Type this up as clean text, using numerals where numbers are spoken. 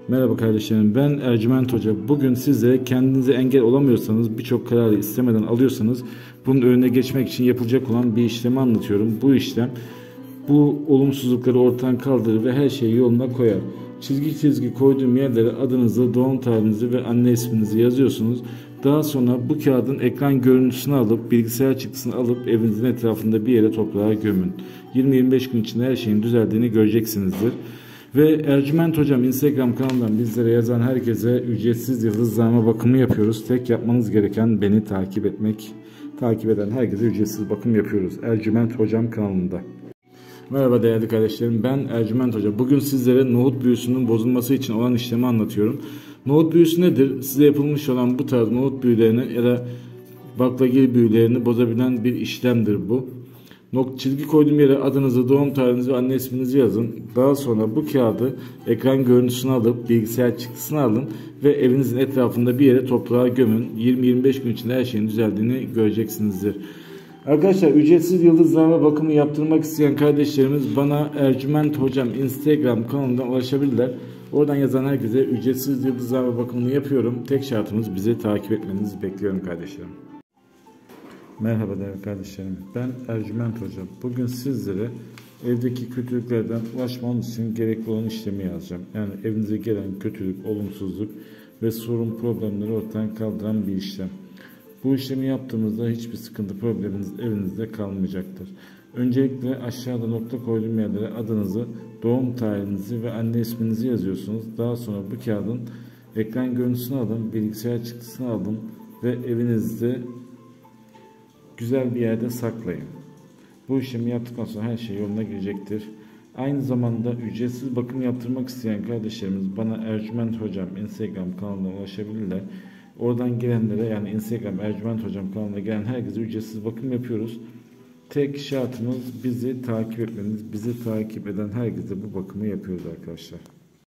Merhaba kardeşlerim, ben Ercüment Hoca. Bugün size kendinize engel olamıyorsanız, birçok kararı istemeden alıyorsanız bunun önüne geçmek için yapılacak olan bir işlemi anlatıyorum. Bu işlem bu olumsuzlukları ortadan kaldırır ve her şeyi yoluna koyar. Çizgi çizgi koyduğum yerlere adınızı, doğum tarihinizi ve anne isminizi yazıyorsunuz. Daha sonra bu kağıdın ekran görüntüsünü alıp, bilgisayar çıktısını alıp evinizin etrafında bir yere toprağa gömün. 20-25 gün içinde her şeyin düzeldiğini göreceksinizdir. Ve Ercüment Hocam Instagram kanalından bizlere yazan herkese ücretsiz yıldızlama bakımı yapıyoruz. Tek yapmanız gereken beni takip etmek. Takip eden herkese ücretsiz bakım yapıyoruz. Ercüment Hocam kanalında. Merhaba değerli kardeşlerim, ben Ercüment Hoca. Bugün sizlere nohut büyüsünün bozulması için olan işlemi anlatıyorum. Nohut büyüsü nedir? Size yapılmış olan bu tarz nohut büyülerini ya da baklagil büyülerini bozabilen bir işlemdir bu. Çizgi koyduğum yere adınızı, doğum tarihinizi ve anne isminizi yazın. Daha sonra bu kağıdı ekran görüntüsünü alıp bilgisayar çıktısını alın ve evinizin etrafında bir yere toprağa gömün. 20-25 gün içinde her şeyin düzeldiğini göreceksinizdir. Arkadaşlar, ücretsiz yıldızlama bakımı yaptırmak isteyen kardeşlerimiz bana Ercüment Hocam Instagram kanalından ulaşabilirler. Oradan yazan herkese ücretsiz yıldızlama bakımını yapıyorum. Tek şartımız bizi takip etmenizi bekliyorum kardeşlerim. Merhaba değerli kardeşlerim, ben Ercüment Hoca. Bugün sizlere evdeki kötülüklerden ulaşmanız için gerekli olan işlemi yazacağım. Yani evinize gelen kötülük, olumsuzluk ve sorun, problemleri ortadan kaldıran bir işlem. Bu işlemi yaptığımızda hiçbir sıkıntı, probleminiz evinizde kalmayacaktır. Öncelikle aşağıda nokta koyduğum yerlere adınızı, doğum tarihinizi ve anne isminizi yazıyorsunuz. Daha sonra bu kağıdın ekran görüntüsünü alın, bilgisayar çıktısını alın ve evinizde güzel bir yerde saklayın. Bu işlemi yaptıktan sonra her şey yoluna girecektir. Aynı zamanda ücretsiz bakım yaptırmak isteyen kardeşlerimiz bana Ercüment Hocam Instagram kanalına ulaşabilirler. Oradan gelenlere, yani Instagram Ercüment Hocam kanalına gelen herkese ücretsiz bakım yapıyoruz. Tek şartımız bizi takip etmeniz. Bizi takip eden herkese bu bakımı yapıyoruz arkadaşlar.